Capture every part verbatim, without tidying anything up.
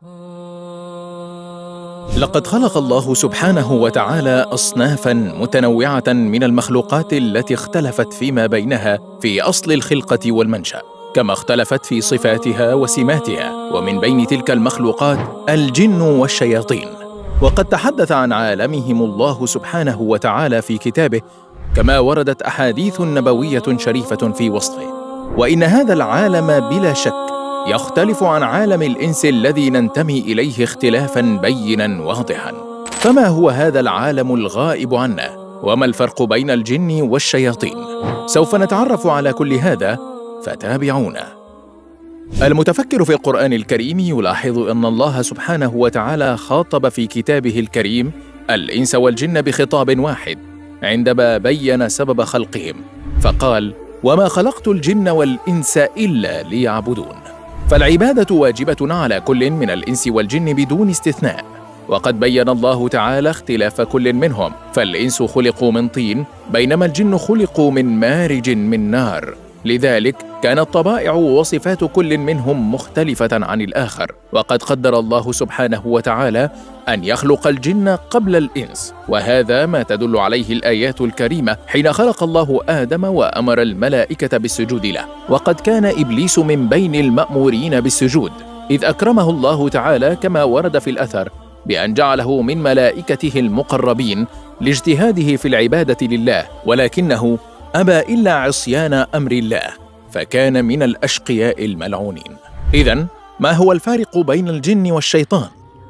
لقد خلق الله سبحانه وتعالى أصنافاً متنوعة من المخلوقات التي اختلفت فيما بينها في أصل الخلقة والمنشأ، كما اختلفت في صفاتها وسماتها. ومن بين تلك المخلوقات الجن والشياطين، وقد تحدث عن عالمهم الله سبحانه وتعالى في كتابه، كما وردت أحاديث نبوية شريفة في وصفه. وإن هذا العالم بلا شك يختلف عن عالم الإنس الذي ننتمي إليه اختلافاً بيناً واضحاً. فما هو هذا العالم الغائب عنا؟ وما الفرق بين الجن والشياطين؟ سوف نتعرف على كل هذا، فتابعونا. المتفكر في القرآن الكريم يلاحظ أن الله سبحانه وتعالى خاطب في كتابه الكريم الإنس والجن بخطاب واحد عندما بين سبب خلقهم، فقال: وما خلقت الجن والإنس إلا ليعبدون. فالعبادة واجبة على كل من الإنس والجن بدون استثناء. وقد بين الله تعالى اختلاف كل منهم، فالإنس خلقوا من طين، بينما الجن خلقوا من مارج من نار. لذلك كانت طبائع وصفات كل منهم مختلفة عن الآخر. وقد قدر الله سبحانه وتعالى أن يخلق الجن قبل الإنس، وهذا ما تدل عليه الآيات الكريمة حين خلق الله آدم وأمر الملائكة بالسجود له. وقد كان إبليس من بين المأمورين بالسجود، إذ أكرمه الله تعالى كما ورد في الأثر بأن جعله من ملائكته المقربين لاجتهاده في العبادة لله، ولكنه أبى إلا عصيان أمر الله، فكان من الأشقياء الملعونين. إذن ما هو الفارق بين الجن والشيطان؟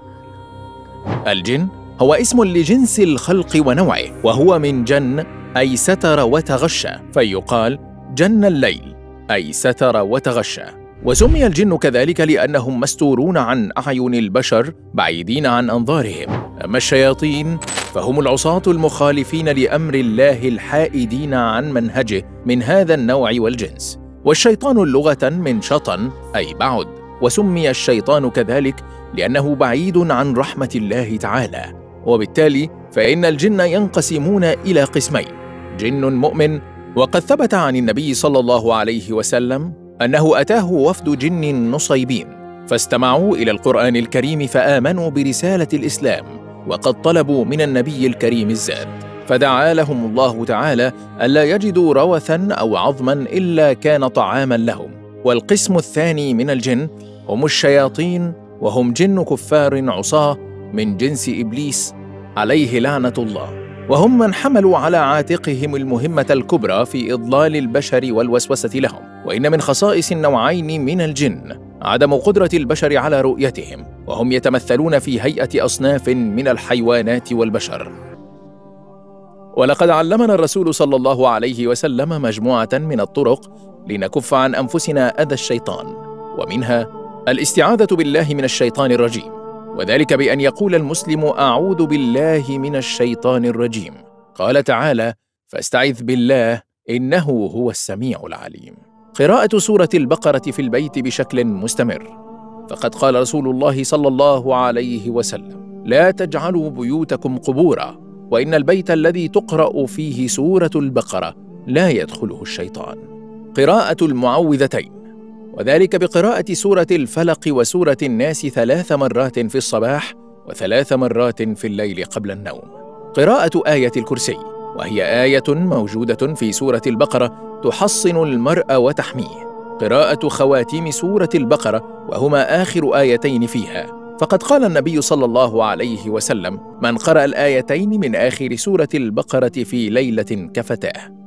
الجن هو اسم لجنس الخلق ونوعه، وهو من جن أي ستر وتغشى، فيقال جن الليل أي ستر وتغشى. وسمي الجن كذلك لأنهم مستورون عن أعين البشر بعيدين عن أنظارهم. أما الشياطين فهم العصاة المخالفين لأمر الله الحائدين عن منهجه من هذا النوع والجنس. والشيطان لغة من شطن أي بعد، وسمي الشيطان كذلك لأنه بعيد عن رحمة الله تعالى. وبالتالي فإن الجن ينقسمون إلى قسمين: جن مؤمن. وقد ثبت عن النبي صلى الله عليه وسلم أنه أتاه وفد جن نصيبين، فاستمعوا إلى القرآن الكريم فآمنوا برسالة الإسلام، وقد طلبوا من النبي الكريم الزاد، فدعا لهم الله تعالى ألا يجدوا روثا أو عظما إلا كان طعاما لهم. والقسم الثاني من الجن هم الشياطين، وهم جن كفار عصاة من جنس إبليس عليه لعنة الله، وهم من حملوا على عاتقهم المهمة الكبرى في إضلال البشر والوسوسة لهم. وإن من خصائص النوعين من الجن عدم قدرة البشر على رؤيتهم، وهم يتمثلون في هيئة أصناف من الحيوانات والبشر. ولقد علمنا الرسول صلى الله عليه وسلم مجموعة من الطرق لنكف عن أنفسنا أذى الشيطان، ومنها الاستعاذة بالله من الشيطان الرجيم، وذلك بأن يقول المسلم: أعوذ بالله من الشيطان الرجيم. قال تعالى: فاستعذ بالله إنه هو السميع العليم. قراءة سورة البقرة في البيت بشكل مستمر، فقد قال رسول الله صلى الله عليه وسلم: لا تجعلوا بيوتكم قبورا، وإن البيت الذي تقرأ فيه سورة البقرة لا يدخله الشيطان. قراءة المعوذتين، وذلك بقراءة سورة الفلق وسورة الناس ثلاث مرات في الصباح وثلاث مرات في الليل قبل النوم. قراءة آية الكرسي، وهي آية موجودة في سورة البقرة تحصن المرء وتحميه. قراءة خواتيم سورة البقرة، وهما آخر آيتين فيها، فقد قال النبي صلى الله عليه وسلم: من قرأ الآيتين من آخر سورة البقرة في ليلة كفتاه.